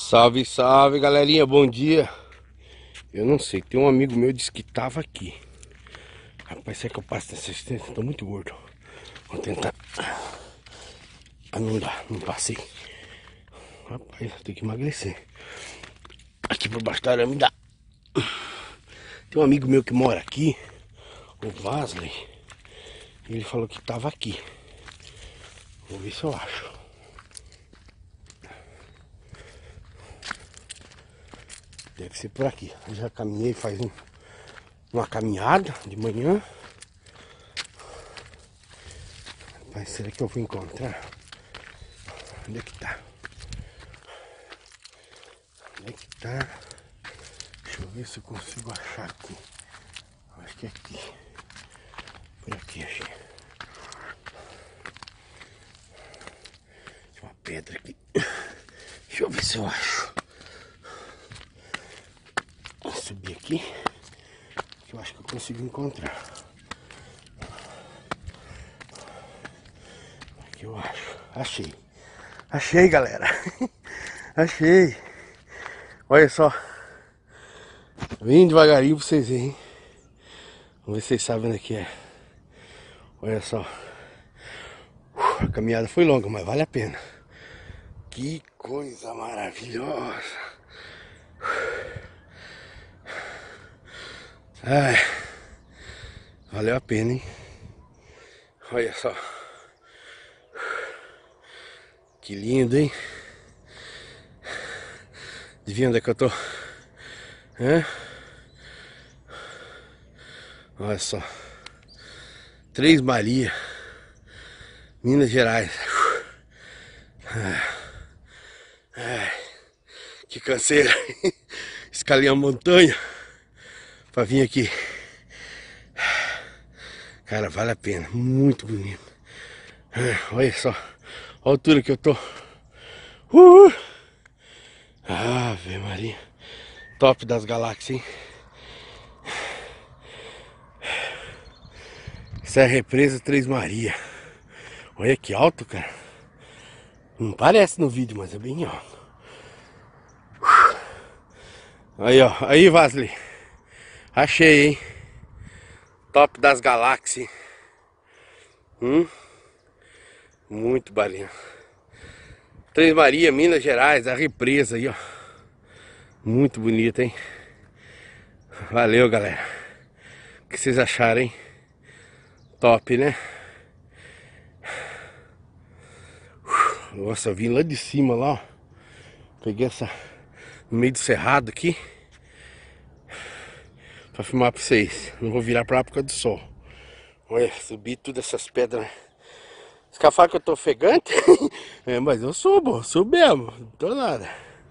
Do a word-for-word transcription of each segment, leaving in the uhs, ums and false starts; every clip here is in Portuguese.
Salve, salve, galerinha, bom dia. Eu não sei, tem um amigo meu que disse que tava aqui. Rapaz, será que eu passo nessa assistência? Tô muito gordo. Vou tentar. Ah, não dá, não passei. Rapaz, eu tenho que emagrecer. Aqui por baixo da arame dá. Tem um amigo meu que mora aqui, o Vasley. Ele falou que tava aqui. Vou ver se eu acho. Deve ser por aqui. Eu já caminhei faz um, uma caminhada de manhã. Mas será que eu vou encontrar? Onde é que tá? Onde é que tá? Deixa eu ver se eu consigo achar aqui. Acho que é aqui. Por aqui, achei. Tem uma pedra aqui. Deixa eu ver se eu acho. Vou subir aqui. Que eu acho que eu consigo encontrar. Aqui eu acho. Achei. Achei, galera. Achei. Olha só. Vem devagarinho pra vocês verem. Vamos ver se vocês sabem onde é que é. Olha só. A caminhada foi longa, mas vale a pena. Que coisa maravilhosa. Ai, valeu a pena, hein? Olha só. Que lindo, hein? Adivinha onde é que eu tô? Hã? Olha só. Três Marias, Minas Gerais. Ai, ai, que canseira. Escalei a montanha pra vir aqui. Cara, vale a pena. Muito bonito. Olha só a altura que eu tô. Uh! Ave Maria. Top das galáxias, hein? Essa é a represa Três Marias. Olha que alto, cara. Não parece no vídeo, mas é bem alto. Aí, ó. Aí, Vasley. Achei, hein? Top das galáxias. Hum? Muito balinha. Três Marias, Minas Gerais, a represa aí, ó. Muito bonita, hein? Valeu, galera. O que vocês acharam, hein? Top, né? Nossa, eu vim lá de cima, lá, ó. Peguei essa no meio do cerrado aqui pra filmar pra vocês. Não vou virar pra lá por causa do sol. Olha, subi tudo essas pedras, né? Os caras falam que eu tô ofegante. É, mas eu subo, subo mesmo. Não tô nada.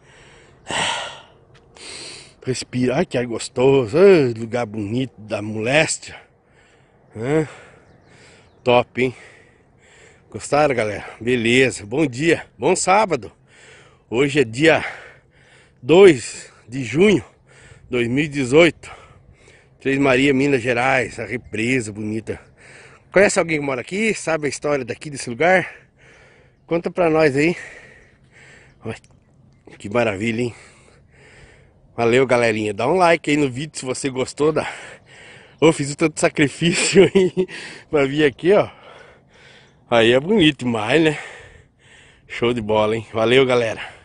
Respirar, que ar gostoso. Ai, lugar bonito da moléstia. Hã? Top, hein? Gostaram, galera? Beleza, bom dia, bom sábado. Hoje é dia dois de junho de dois mil e dezoito. Três Marias, Minas Gerais, a represa bonita. Conhece alguém que mora aqui? Sabe a história daqui, desse lugar? Conta pra nós aí. Olha, que maravilha, hein? Valeu, galerinha. Dá um like aí no vídeo se você gostou da... Eu fiz tanto sacrifício aí pra vir aqui, ó. Aí é bonito demais, né? Show de bola, hein? Valeu, galera.